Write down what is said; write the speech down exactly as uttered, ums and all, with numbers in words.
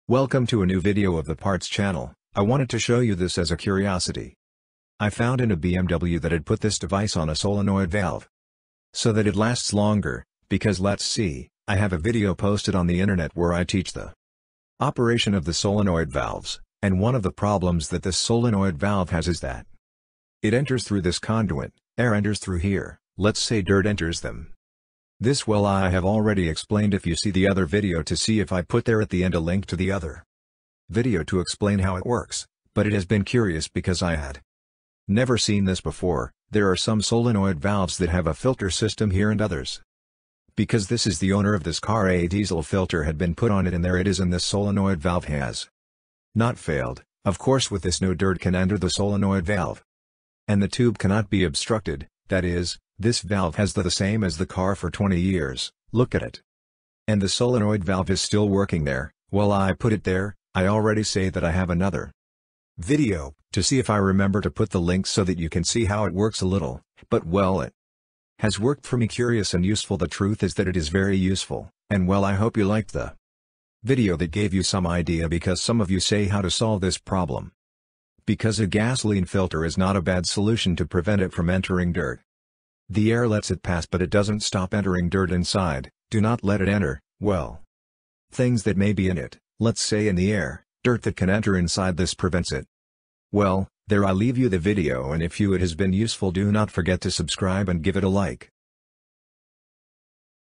Welcome to a new video of the Parts channel. I wanted to show you this as a curiosity. I found in a B M W that had put this device on a solenoid valve so that it lasts longer, because let's see, I have a video posted on the internet where I teach the operation of the solenoid valves, and one of the problems that this solenoid valve has is that it enters through this conduit, air enters through here, let's say dirt enters them. This well I have already explained if you see the other video to see if I put there at the end a link to the other video to explain how it works, but it has been curious because I had never seen this before. There are some solenoid valves that have a filter system here and others. Because this is the owner of this car, a diesel filter had been put on it, and there it is, and this solenoid valve has not failed. Of course, with this no dirt can enter the solenoid valve and the tube cannot be obstructed. That is, this valve has the, the same as the car for twenty years, look at it. And the solenoid valve is still working there. Well, I put it there. I already say that I have another video to see if I remember to put the link so that you can see how it works a little, but well, it has worked for me. Curious and useful. The truth is that it is very useful, and well, I hope you liked the video that gave you some idea, because some of you say how to solve this problem. Because a gasoline filter is not a bad solution to prevent it from entering dirt. The air lets it pass, but it doesn't stop entering dirt inside. Do not let it enter, well, things that may be in it, let's say in the air, dirt that can enter inside. This prevents it. Well, there I leave you the video, and if you it has been useful, do not forget to subscribe and give it a like.